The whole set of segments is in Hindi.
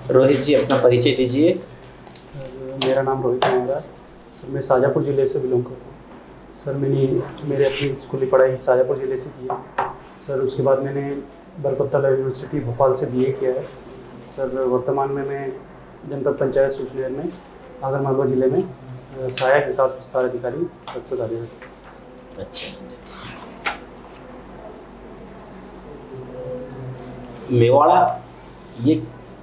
रोहित जी, अपना परिचय दीजिए। मेरा नाम रोहित है सर। मैं शाजापुर ज़िले से बिलोंग करता हूँ सर। मेरे अपनी स्कूली पढ़ाई शाजापुर ज़िले से की है सर। उसके बाद मैंने बरकतुल्लाह यूनिवर्सिटी भोपाल से BA किया है सर। वर्तमान में मैं जनपद पंचायत सूचनेर में आगरमालवा ज़िले में सहायक विकास विस्तार अधिकारी पद पर कार्यरत हूँ। अच्छा, मेवाड़ा ये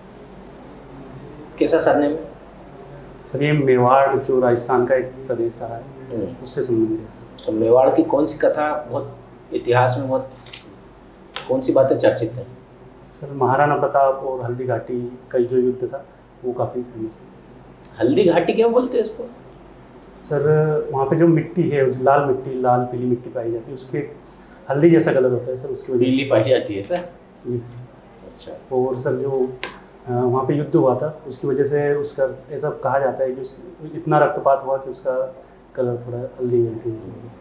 कैसा सरनेम है? सर ये मेवाड़ जो राजस्थान का एक प्रदेश रहा है उससे संबंधित है। तो मेवाड़ की कौन सी कथा बहुत इतिहास में बहुत कौन सी बातें चर्चित हैं? सर महाराणा प्रताप और हल्दी घाटी का जो युद्ध था वो काफ़ी फेमस है। हल्दी घाटी क्यों बोलते हैं इसको? सर वहाँ पे जो मिट्टी है लाल मिट्टी, लाल पीली मिट्टी पाई जाती है, उसके हल्दी जैसा कलर होता है सर, उसकी वजह पीली पाई जाती है सर। जी सर। अच्छा। और सर जो वहाँ पे युद्ध हुआ था उसकी वजह से उसका ऐसा कहा जाता है कि इतना रक्तपात हुआ कि उसका कलर थोड़ा हल्दी है।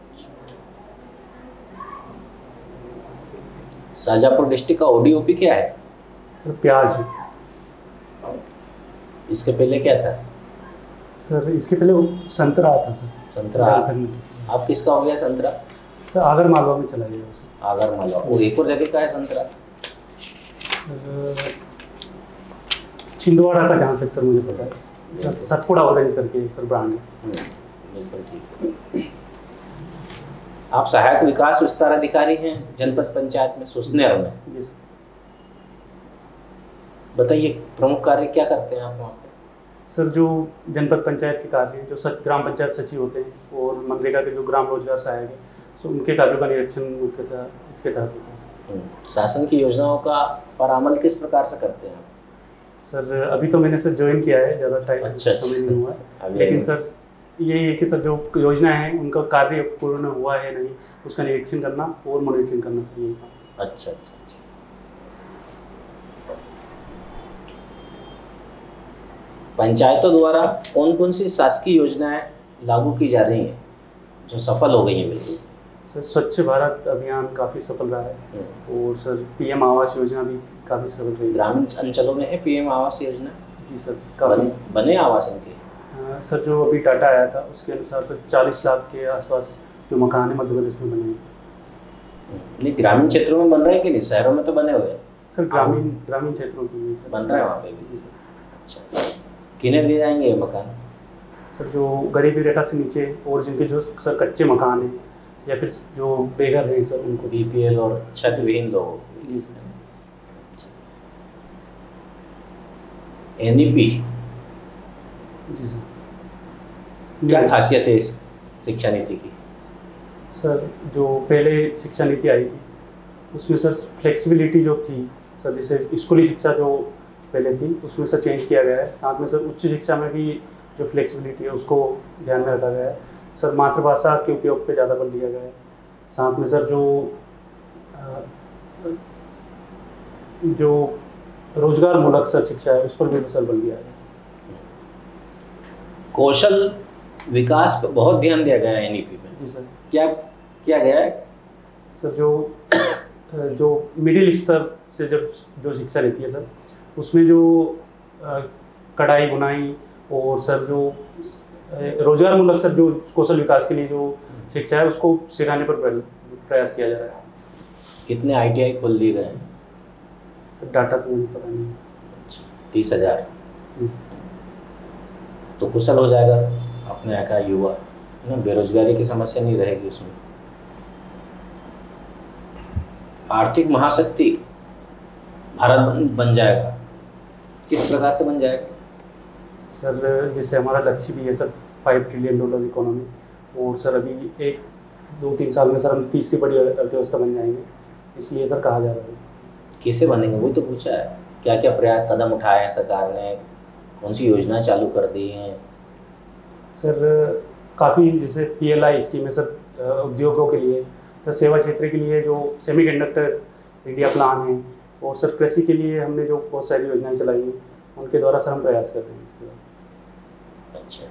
शाजापुर डिस्ट्रिक्ट का ODOP क्या है? सर प्याज। इसके पहले क्या था? सर इसके पहले वो संतरा था सर। संतरा। आप किसका हो गया संतरा? सर आगरमालवा में चला गया सर। आगरमालवा। वो एक और जगह का है संतरा? सर छिंदवाड़ा का जहाँ तक सर मुझे पता है सर। सतपुड़ा ऑरेंज करके सर ब्रांड है। बिल्कुल ठीक है। आप सहायक विकास विस्तार अधिकारी हैं जनपद पंचायत में सुसनेर में। जी सर। बताइए प्रमुख कार्य क्या करते हैं आप वहाँ पे? सर जो जनपद पंचायत के कार्य जो ग्राम पंचायत सचिव होते हैं और मनरेगा के जो ग्राम रोजगार सहायक है सो उनके कार्यों का निरीक्षण मुख्यतः इसके तहत होता है। शासन की योजनाओं का पर अमल किस प्रकार से करते हैं? सर अभी तो मैंने सर ज्वाइन किया है, ज़्यादा टाइम समय नहीं हुआ है, लेकिन सर यही है कि सर जो योजनाएं हैं उनका कार्य पूर्ण हुआ है नहीं उसका निरीक्षण करना और मॉनिटरिंग करना सर यही काम। अच्छा अच्छा अच्छा। पंचायतों द्वारा कौन कौन सी शासकीय योजनाएं लागू की जा रही हैं जो सफल हो गई हैं? बिल्कुल सर स्वच्छ भारत अभियान काफ़ी सफल रहा है और सर PM आवास योजना भी काफ़ी सफल रही है। ग्रामीण अंचलों में है PM आवास योजना? जी सर काफ़ी बने आवास इनके? सर जो अभी डाटा आया था उसके अनुसार सर 40 लाख के आसपास जो मकान है मध्य प्रदेश में बने हैं सर। नहीं ग्रामीण क्षेत्रों में बन रहे हैं कि नहीं? शहरों में तो बने हुए हैं सर। ग्रामीण क्षेत्रों की सर बन रहा है वहाँ पे भी? जी सर। अच्छा, किन्हें दिए जाएंगे ये मकान? सर जो गरीबी रेखा से नीचे और जिनके जो सर कच्चे मकान हैं या फिर जो बेघर हैं सर उनको BPL और छत विहीन लोग। जी सर। NEP जी सर। क्या खासियत है इस शिक्षा नीति की? सर जो पहले शिक्षा नीति आई थी उसमें सर फ्लेक्सिबिलिटी जो थी सर, जैसे स्कूली शिक्षा जो पहले थी उसमें सर चेंज किया गया है। साथ में सर उच्च शिक्षा में भी जो फ्लेक्सिबिलिटी है उसको ध्यान में रखा गया है सर। मातृभाषा के उपयोग पे ज़्यादा बल दिया गया है। साथ में सर जो रोजगार मूलक सर शिक्षा है उस पर भी सर बल दिया गया है। कौशल विकास पर बहुत ध्यान दिया गया है NEP में। जी सर। क्या किया गया है? सर जो मिडिल स्तर से जब जो शिक्षा रहती है सर उसमें जो कढ़ाई बुनाई और सर जो रोजगार मूलक सर जो कौशल विकास के लिए जो शिक्षा है उसको सिखाने पर प्रयास किया जा रहा है। कितने ITI खोल दिए गए हैं? सर डाटा तो मुझे पता नहीं है। अच्छा, 30,000। तो कुशल हो जाएगा अपने यहाँ का युवा है ना, बेरोजगारी की समस्या नहीं रहेगी उसमें। आर्थिक महाशक्ति भारत बन जाएगा। किस प्रकार से बन जाएगा? सर जैसे हमारा लक्ष्य भी है सर $5 ट्रिलियन इकोनॉमी, और सर अभी 1-2-3 साल में सर हम तीसरी बड़ी अर्थव्यवस्था बन जाएंगे, इसलिए सर कहा जा रहा है। कैसे बनेंगे वो तो पूछा है। क्या क्या प्रयास कदम उठाए हैं सरकार ने? कौन सी योजना चालू कर दी हैं? सर काफ़ी जैसे PLI स्कीम है सर उद्योगों के लिए, सर सेवा क्षेत्र के लिए जो सेमीकंडक्टर इंडिया प्लान है, और सर कृषि के लिए हमने जो बहुत सारी योजनाएं चलाई हैं उनके द्वारा सर हम प्रयास कर रहे हैं इसके बाद। अच्छा,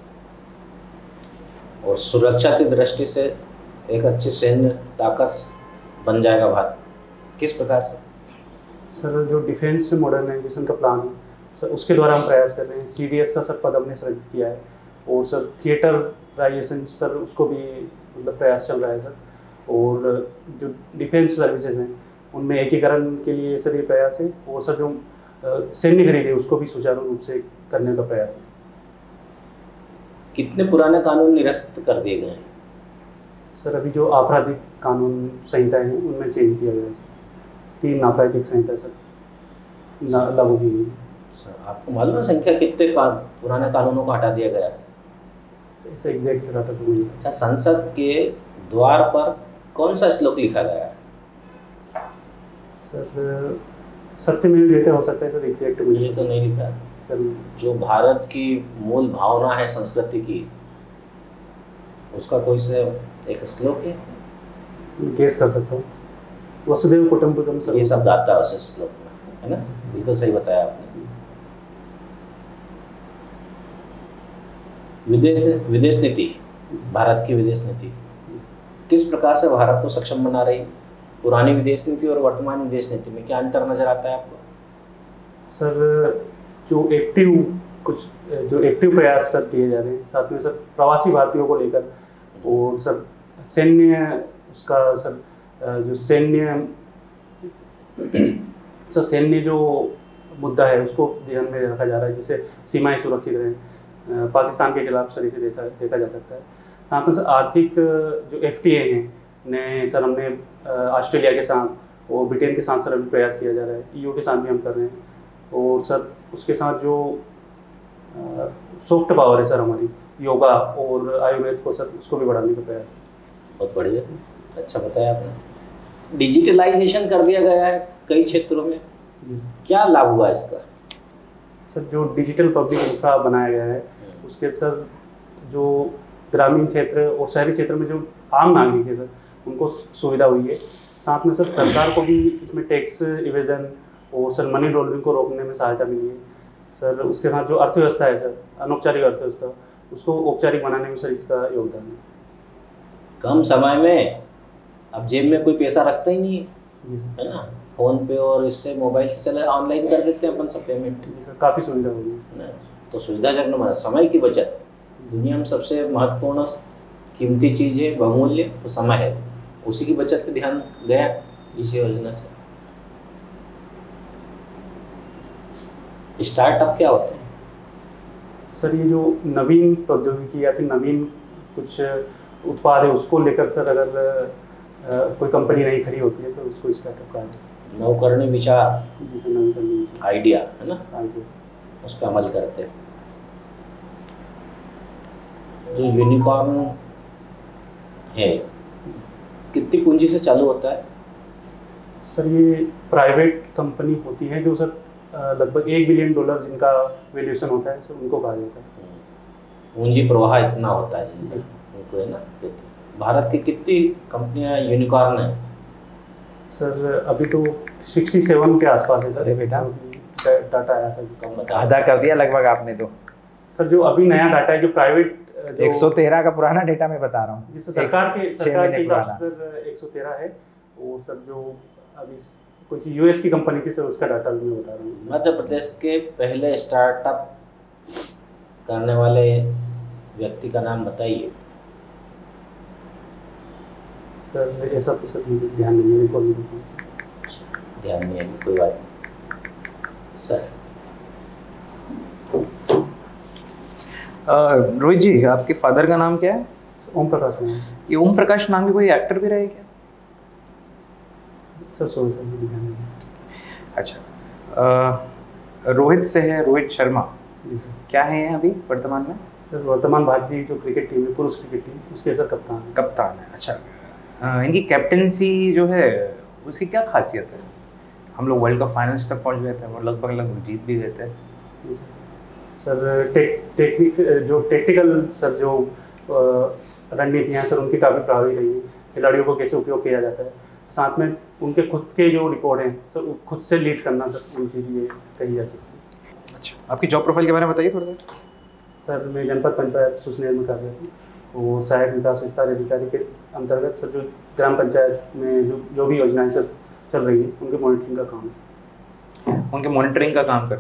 और सुरक्षा की दृष्टि से एक अच्छी सैन्य ताकत बन जाएगा भारत, किस प्रकार से? सर जो डिफेंस मॉडर्नाइजेशन का प्लान है सर उसके द्वारा हम प्रयास कर रहे हैं। CDS का सर पद हमने सृजित किया है, और सर थिएटराइजेशन सर उसको भी मतलब प्रयास चल रहा है सर। और जो डिफेंस सर्विसेज हैं उनमें एकीकरण के लिए सर ये प्रयास है, और सर जो सैन्य खरीद है उसको भी सुचारू रूप से करने का प्रयास है। कितने पुराने कानून निरस्त कर दिए गए हैं? सर अभी जो आपराधिक कानून संहिता है उनमें चेंज किया गया है सर। 3 आपराधिक संहिता सर लागू की गई। सर आपको मालूम है संख्या कितने पुराने कानूनों को हटा दिया गया है? सर एग्जैक्ट डाटा तो नहीं। अच्छा, संसद के द्वार पर कौन सा श्लोक लिखा गया है? सर सत्यमेव जयते हो सकता है सर, एग्जैक्ट मुझे ये तो नहीं लिखा है सर। जो भारत की मूल भावना है संस्कृति की, उसका कोई से एक श्लोक है? गेस कर सकता हूँ, वसुदेव कुटुंबकम सर। ये सब आता है उस श्लोक में, है ना? बिल्कुल सही बताया आपने। विदेश नीति, भारत की विदेश नीति किस प्रकार से भारत को सक्षम बना रही? पुरानी विदेश नीति और वर्तमान विदेश नीति में क्या अंतर नजर आता है आपको? सर जो एक्टिव प्रयास सर किए जा रहे हैं, साथ में सर प्रवासी भारतीयों को लेकर, और सर सैन्य उसका सर जो सैन्य जो मुद्दा है उसको ध्यान में रखा जा रहा है, जिससे सीमाएं सुरक्षित रहें। पाकिस्तान के खिलाफ सर इसे देखा जा सकता है। साथ में सर आर्थिक जो FTA हैं ने सर हमने ऑस्ट्रेलिया के साथ और ब्रिटेन के साथ सर अभी प्रयास किया जा रहा है, EU के साथ भी हम कर रहे हैं। और सर उसके साथ जो सॉफ्ट पावर है सर हमारी, योगा और आयुर्वेद को सर उसको भी बढ़ाने का प्रयास है। बहुत बढ़िया, अच्छा बताया आपने। डिजिटलाइजेशन कर दिया गया है कई क्षेत्रों में, क्या लाभ हुआ इसका? सर जो डिजिटल पब्लिक इंफ्रा बनाया गया है उसके सर जो ग्रामीण क्षेत्र और शहरी क्षेत्र में जो आम नागरिक है सर उनको सुविधा हुई है। साथ में सर सरकार को भी इसमें टैक्स इवेजन और सर मनी लॉन्ड्रिंग को रोकने में सहायता मिली है सर। उसके साथ जो अर्थव्यवस्था है सर, अनौपचारिक अर्थव्यवस्था, उसको औपचारिक बनाने में सर इसका योगदान है। कम समय में अब जेब में कोई पैसा रखता ही नहीं है ना, फ़ोन पे और इससे मोबाइल से चले ऑनलाइन कर देते हैं अपन सब पेमेंट। जी सर, काफ़ी सुविधा हो गई है। तो सुविधाजनक, समय की बचत दुनिया में सबसे महत्वपूर्ण कीमती चीज़ है, बहुमूल्य तो समय है, उसी की बचत पे ध्यान गया इस योजना से। स्टार्टअप क्या होते हैं? सर ये जो नवीन प्रौद्योगिकी या फिर नवीन कुछ उत्पाद है उसको लेकर सर अगर कोई कंपनी नई खड़ी होती है सर उसको स्टार्टअप कहा जाता है। नवकरणीय विचार, जी सर, नवकरणीय विचार, आइडिया है ना, आइडिया उस पर अमल करते हैं। जो यूनिकॉर्न है कितनी पूंजी से चालू होता है? सर ये प्राइवेट कंपनी होती है जो सर लगभग $1 बिलियन जिनका वैल्यूएशन होता है सर उनको कहा जाता है। पूंजी प्रवाह इतना होता है उनको, है ना। भारत की कितनी कंपनियां यूनिकॉर्न है? सर अभी तो 67 के आसपास है सर। बेटा डाटा आया था, आधा कर दिया लगभग आपने तो। सर जो अभी नया डाटा है जो प्राइवेट 113 का पुराना डेटा मैं बता रहा हूँ, जिससे सरकार के हिसाब से सर 113 है। और सर जो अभी कुछ US की कंपनी थी सर उसका डाटा भी मैं बता रहा हूँ। मध्य प्रदेश के पहले स्टार्टअप करने वाले व्यक्ति का नाम बताइए। सर ऐसा तो सर मुझे ध्यान नहीं है, ध्यान नहीं है, कोई बात नहीं। सर रोहित जी, आपके फादर का नाम क्या है? ओम प्रकाश नाम। ये ओम प्रकाश नाम की कोई एक्टर भी रहे क्या? सर सॉरी सर मुझे ध्यान नहीं है। अच्छा, रोहित से है, रोहित शर्मा। जी सर। क्या है ये अभी वर्तमान में? सर वर्तमान भारतीय जो क्रिकेट टीम है, पुरुष क्रिकेट टीम, उसके सर कप्तान है। कप्तान है, अच्छा। इनकी कैप्टनसी जो है उसकी क्या खासियत है? हम लोग वर्ल्ड कप फाइनल्स तक पहुंच गए थे और लगभग जीत भी गए थे। जी सर। टेक्निकल सर जो रणनीतियाँ सर उनकी काफ़ी प्रभावी रही है। खिलाड़ियों को कैसे उपयोग किया जाता है, साथ में उनके खुद के जो रिकॉर्ड हैं सर खुद से लीड करना सर उनके लिए कही जा सकती है। अच्छा, आपकी जॉब प्रोफाइल के बारे में बताइए थोड़ा सा। सर मैं जनपद पंचायत सुसनेर में कार्यरत हूँ और सहायक विकास विस्तार अधिकारी के अंतर्गत सर जो ग्राम पंचायत में जो भी योजनाएं सर चल रही है उनके मॉनिटरिंग का काम है। उनके मॉनिटरिंग का काम करते हैं आप?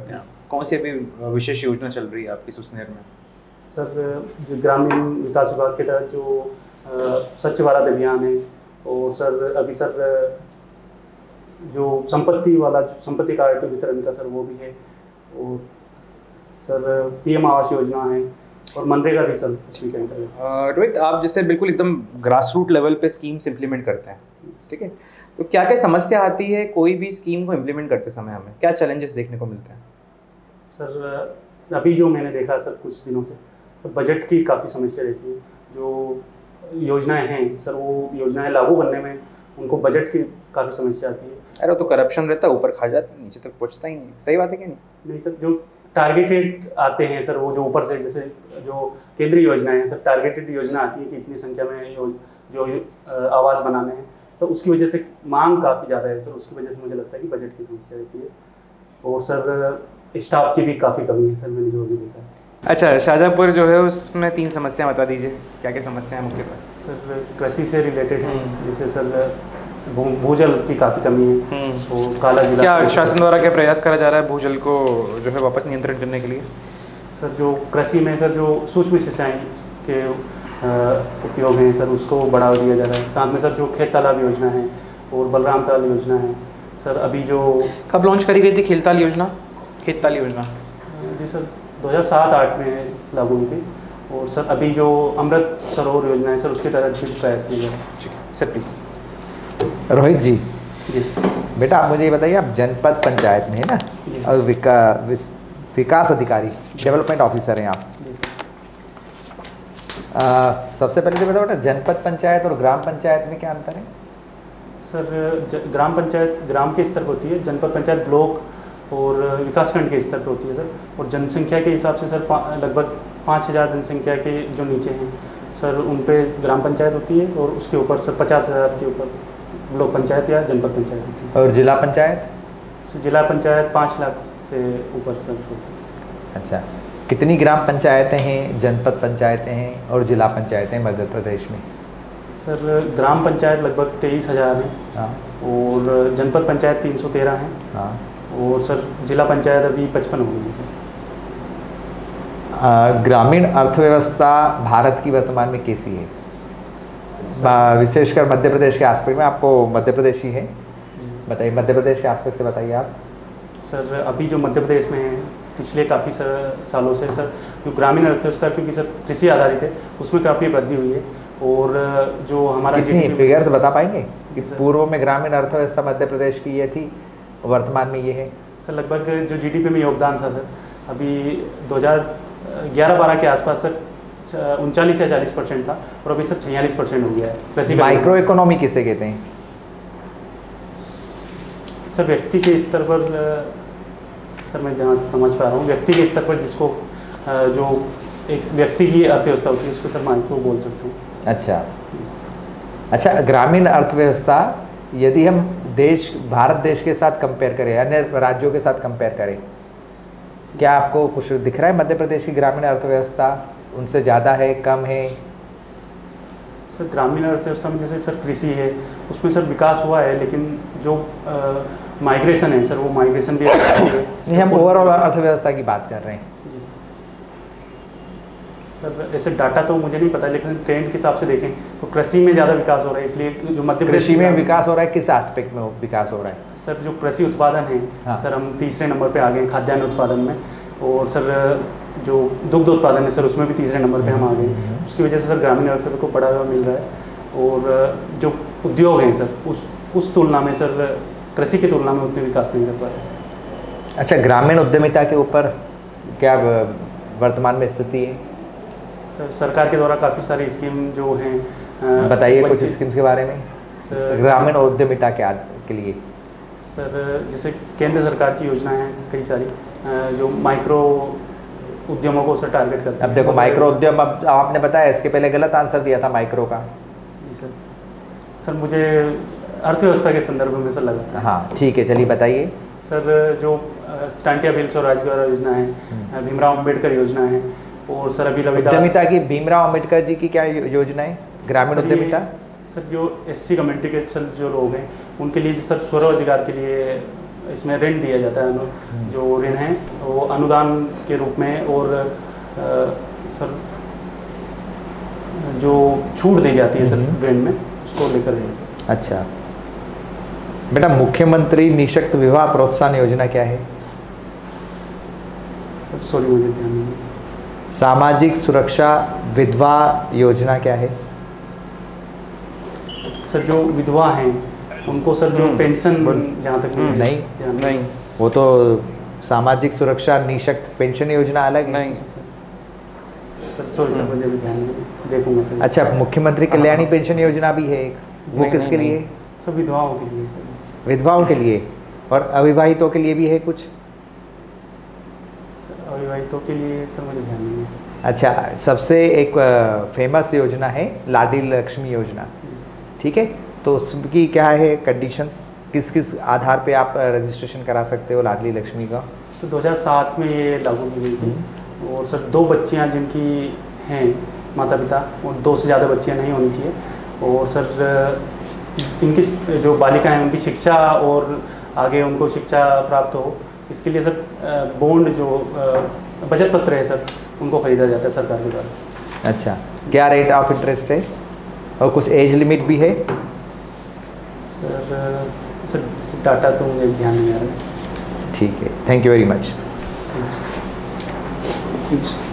कौन सी अभी विशेष योजना चल रही है आपकी सुसनेर में? सर जो ग्रामीण विकास विभाग के तहत जो स्वच्छ भारत अभियान है, और सर अभी सर जो संपत्ति कार्ड वितरण का सर वो भी है, और सर PM आवास योजना है, और मनरेगा भी सर इसी के अंतर्गत। रोहित, आप जैसे बिल्कुल एकदम ग्रास रूट लेवल पे स्कीम्स इम्प्लीमेंट करते हैं, ठीक है, तो क्या क्या समस्या आती है कोई भी स्कीम को इम्प्लीमेंट करते समय? हमें क्या चैलेंजेस देखने को मिलते हैं? सर अभी जो मैंने देखा सर कुछ दिनों से, सर बजट की काफ़ी समस्या रहती है। जो योजनाएं हैं सर, वो योजनाएं लागू करने में उनको बजट की काफ़ी समस्या आती है। अरे तो करप्शन रहता है, ऊपर खा जाता है, नीचे तक पहुंचता ही नहीं। सही बात है क्या? नहीं सर, जो टारगेटेड आते हैं सर, वो जो ऊपर से, जैसे जो केंद्रीय योजनाएं हैं सर, टारगेटेड योजना आती है कि इतनी संख्या में जो आवास बनाने हैं, तो उसकी वजह से मांग काफ़ी ज़्यादा है सर, उसकी वजह से मुझे लगता है कि बजट की समस्या रहती है। और सर स्टाफ की भी काफ़ी कमी है सर, मैंने जो भी देखा है। अच्छा, शाहजहाँपुर जो है उसमें 3 समस्या बता दीजिए, क्या क्या समस्या है मुख्यतः? सर कृषि से रिलेटेड है, जैसे सर भूजल की काफ़ी कमी है, और काला जिला। क्या शासन द्वारा क्या प्रयास करा जा रहा है भूजल को जो है वापस नियंत्रण करने के लिए? सर जो कृषि में सर जो सूक्ष्म सिंचाई के उपयोग हैं सर, उसको बढ़ावा दिया जा रहा है। साथ में सर जो खेत तालाब योजना है और बलराम ताल योजना है सर, अभी जो कब लॉन्च करी गई थी खेत ताल योजना? जी सर 2007-8 में लागू हुई थी। और सर अभी जो अमृत सरोवर योजना है सर, उसके तहत भी प्रयास किया जा रहा है। ठीक है सर, प्लीज़। रोहित जी, जी सर। बेटा आप मुझे ये बताइए, आप जनपद पंचायत में है ना, और विकास अधिकारी, डेवलपमेंट ऑफिसर हैं आप। जी सर। सबसे पहले तो बताओ बेटा, जनपद पंचायत और ग्राम पंचायत में क्या अंतर है? सर ग्राम पंचायत ग्राम के स्तर पर होती है, जनपद पंचायत ब्लॉक और विकासखंड के स्तर पर होती है सर। और जनसंख्या के हिसाब से सर लगभग 5000 जनसंख्या के जो नीचे हैं सर, उन पे ग्राम पंचायत होती है, और उसके ऊपर सर 50,000 के ऊपर ब्लॉक पंचायत या जनपद पंचायत होती है। और जिला पंचायत? सर जिला पंचायत 5 लाख से ऊपर सर होती है। अच्छा, कितनी ग्राम पंचायतें हैं, जनपद पंचायतें हैं और जिला पंचायतें मध्य प्रदेश में? सर ग्राम पंचायत लगभग 23,000 हैं। हाँ। और जनपद पंचायत 313 हैं। हाँ। और सर जिला पंचायत अभी 55 हो गई है सर। ग्रामीण अर्थव्यवस्था भारत की वर्तमान में कैसी है? विशेषकर मध्य प्रदेश के आस्पेक्ट में, आपको मध्य प्रदेश ही है, बताइए मध्य प्रदेश के आस्पेक्ट से बताइए आप। सर अभी जो मध्य प्रदेश में है, पिछले काफ़ी सालों से सर जो ग्रामीण अर्थव्यवस्था, क्योंकि सर कृषि आधारित है, उसमें काफ़ी वृद्धि हुई है। और जो हमारा कितनी फिगर्स बता पाएंगे कि पूर्व में ग्रामीण अर्थव्यवस्था मध्य प्रदेश की ये थी, वर्तमान में ये है? सर लगभग जो GDP में योगदान था सर, अभी 2011-12 के आसपास सर 39 या 40% था, और अभी सर 46% हो गया है कृषि। माइक्रो इकोनॉमी किसे कहते हैं? सर व्यक्ति के स्तर पर, सर मैं जहाँ समझ पा रहा हूँ, व्यक्ति के स्तर पर जिसको जो एक व्यक्ति की अर्थव्यवस्था होती है, उसको सर माइक्रो बोल सकते हैं। अच्छा, ग्रामीण अर्थव्यवस्था यदि हम भारत देश के साथ कंपेयर करें, अन्य राज्यों के साथ कंपेयर करें, क्या आपको कुछ दिख रहा है मध्य प्रदेश की ग्रामीण अर्थव्यवस्था उनसे ज़्यादा है, कम है? सर ग्रामीण अर्थव्यवस्था में जैसे सर कृषि है, उसमें सर विकास हुआ है, लेकिन जो माइग्रेशन है सर, वो माइग्रेशन भी नहीं, हम ओवरऑल अर्थव्यवस्था की बात कर रहे हैं। जी सर ऐसे डाटा तो मुझे नहीं पता, लेकिन ट्रेंड के हिसाब से देखें तो कृषि में ज़्यादा विकास हो रहा है, इसलिए जो मध्य प्रदेश कृषि में विकास हो रहा है, किस एस्पेक्ट में विकास हो रहा है? सर जो कृषि उत्पादन है, हाँ। सर हम 3रे नंबर पे आ गए खाद्यान्न उत्पादन में। और सर जो दुग्ध उत्पादन है सर, उसमें भी 3रे नंबर पे हम आ गए। उसकी वजह से सर ग्रामीण अर्थव्यवस्था को बढ़ावा मिल रहा है। और जो उद्योग हैं सर, उस तुलना में सर कृषि की तुलना में उतने विकास नहीं कर पा रहे सर। अच्छा, ग्रामीण उद्यमिता के ऊपर क्या वर्तमान में स्थिति है? सर सरकार के द्वारा काफ़ी सारी स्कीम जो हैं, बताइए कुछ स्कीम्स के बारे में ग्रामीण उद्यमिता के लिए। सर जैसे केंद्र सरकार की योजनाएं हैं कई सारी, जो माइक्रो उद्यमों को सर टारगेट करते हैं। अब देखो माइक्रो उद्यम, अब आपने बताया, इसके पहले गलत आंसर दिया था माइक्रो का। जी सर। सर मुझे अर्थव्यवस्था के संदर्भ में सर लगा था। हाँ ठीक है, चलिए बताइए। सर जो टांटिया बिल स्वराजगार योजना है, भीमराव अम्बेडकर योजना है, और सर अभी रविदास उद्यमिता की भीमराव अम्बेडकर जी की क्या योजना है ग्रामीण उद्यमिता? सर जो SC कम्युनिटी के जो लोग हैं, उनके लिए सर स्वरोजगार के लिए इसमें ऋण दिया जाता है, जो ऋण है वो अनुदान के रूप में, और सर जो छूट दी जाती है सर ऋण में, उसको लेकर है सर। अच्छा बेटा, मुख्यमंत्री निःशक्त विवाह प्रोत्साहन योजना क्या है? सर सॉरी, मुझे ध्यान नहीं है। सामाजिक सुरक्षा विधवा योजना क्या है? सर जो विधवा हैं उनको सर जो पेंशन, जहाँ तक नहीं, वो तो सामाजिक सुरक्षा निःशक्त पेंशन योजना अलग है। नहीं सर सॉरी सर, मुझे भी ध्यान नहीं है, देखूंगा सर। अच्छा, मुख्यमंत्री कल्याणी पेंशन योजना भी है एक, वो किसके लिए? सब विधवाओं के लिए सर। विधवाओं के लिए, और अविवाहितों के लिए भी है कुछ? सर अविवाहितों के लिए सर मुझे ध्यान नहीं है। अच्छा, सबसे एक फेमस योजना है लाडली लक्ष्मी योजना, ठीक है? तो उसकी क्या है कंडीशंस, किस किस आधार पे आप रजिस्ट्रेशन करा सकते हो लाडली लक्ष्मी का? सर 2007 में ये लागू की गई थी, और सर 2 बच्चियां जिनकी हैं माता पिता, और 2 से ज़्यादा बच्चियां नहीं होनी चाहिए, और सर इनकी जो बालिका हैं उनकी शिक्षा और आगे उनको शिक्षा प्राप्त हो, इसके लिए सर बॉन्ड जो बचत पत्र है सर, उनको खरीदा जाता है सरकार के द्वारा। अच्छा, क्या रेट ऑफ इंटरेस्ट है और कुछ एज लिमिट भी है? सर डाटा तो मुझे ध्यान नहीं आ रहा है। ठीक है, thank you very much. Thank you sir.